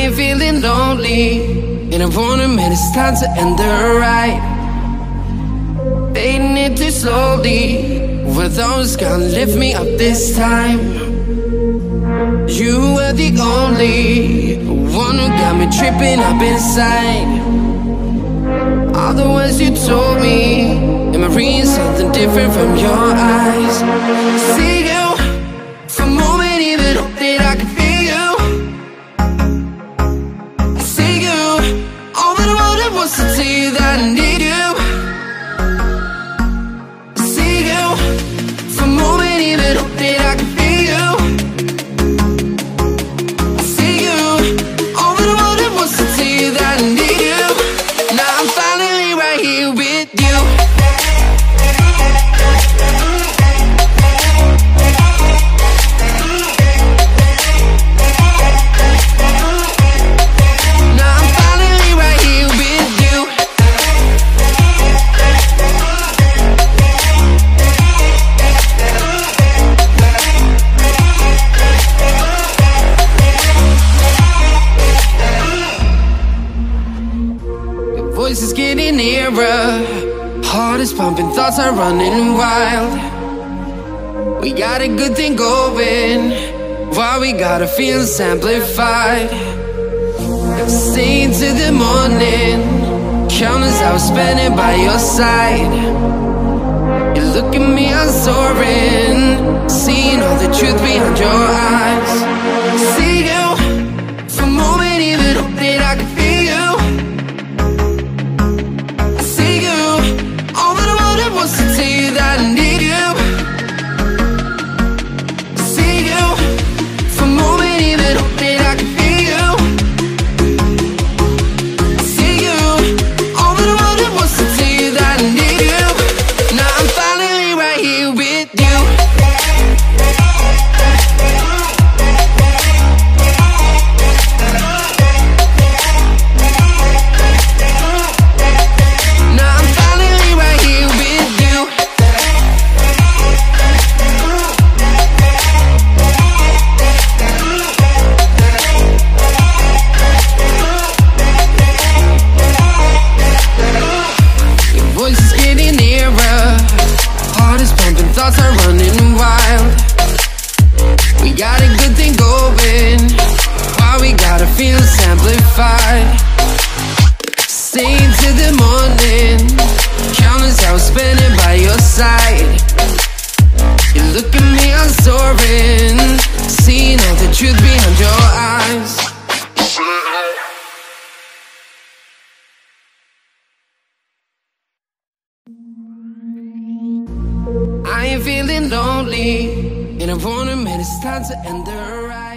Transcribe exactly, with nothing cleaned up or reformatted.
ain't feeling lonely, and I wanna admit it's time to end the ride. Fading it too slowly, were those gonna lift me up this time? You were the only one who got me tripping up inside. All the words you told me, am I reading something different from your eyes? See you, for a moment even hope that I can feel you. See you, all that I wanted was to tell you that I need you. See you, for a moment even hope that I can feel you. See you, all that I wanted was to tell you that I need you. Now I'm finally right here with you. Now I'm finally right here with you. Your voice is getting nearer, heart is pumping, thoughts are running wild. We got a good thing going, why we gotta feel amplified. Stay to the morning, countless hours spending by your side. You look at me, I'm soaring, seeing all the truth behind your eyes. See you, for a moment even hope that I can feel you. See you, all that I wanted was to tell you that I need you. See you, for a moment even hope that I can feel you. See you, all that I wanted was to tell you that I need you. Now I'm finally right here with you. Now I'm finally right here with you. Your voice is getting nearer, heart is pumping, thoughts are running wild. We got a good thing going, why we gotta feel amplified. Stay to the morning, countless hours spending by your side. You look at me, I'm soaring, seeing all the truth behind your eyes. I ain't feeling lonely, and I wanna admit it's time to end the ride.